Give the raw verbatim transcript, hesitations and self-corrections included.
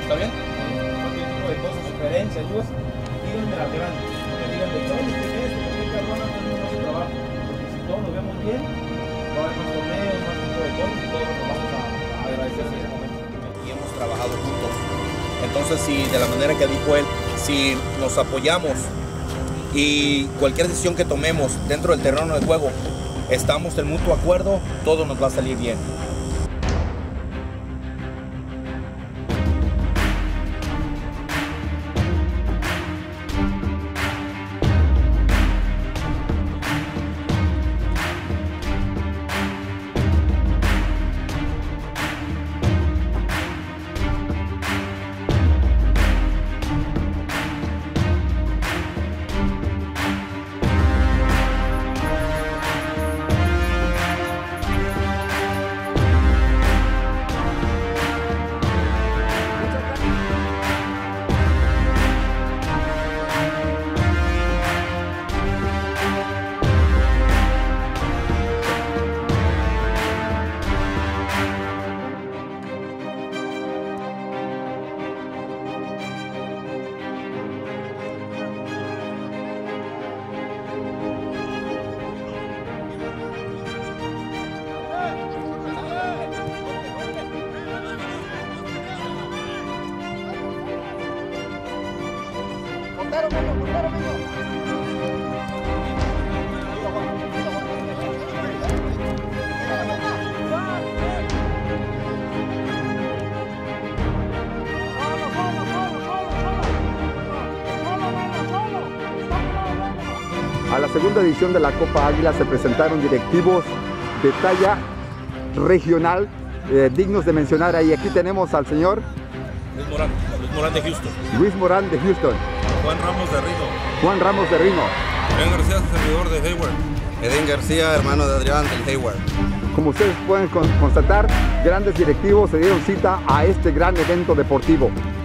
¿Está bien? Cualquier tipo de cosas, sugerencias, ayudas, díganme al grande. No me digan de todo, ¿qué es esto? ¿Por qué cabrón no tenemos nuestro trabajo? Porque si todos nos vemos bien, va a haber más torneos, más tipo de cosas y todos nos vamos a, a agradecer en ese momento. Y hemos trabajado juntos. Entonces, si de la manera que dijo él, si nos apoyamos y cualquier decisión que tomemos dentro del terreno de juego, estamos en mutuo acuerdo, todo nos va a salir bien. A la segunda edición de la Copa Águila se presentaron directivos de talla regional, eh, dignos de mencionar ahí. Aquí tenemos al señor Luis Morán, Luis Morán de Houston. Luis Morán de Houston. Juan Ramos de Rino. Juan Ramos de Rino. Edén García, servidor de Hayward. Edén García, hermano de Adrián del Hayward. Como ustedes pueden constatar, grandes directivos se dieron cita a este gran evento deportivo.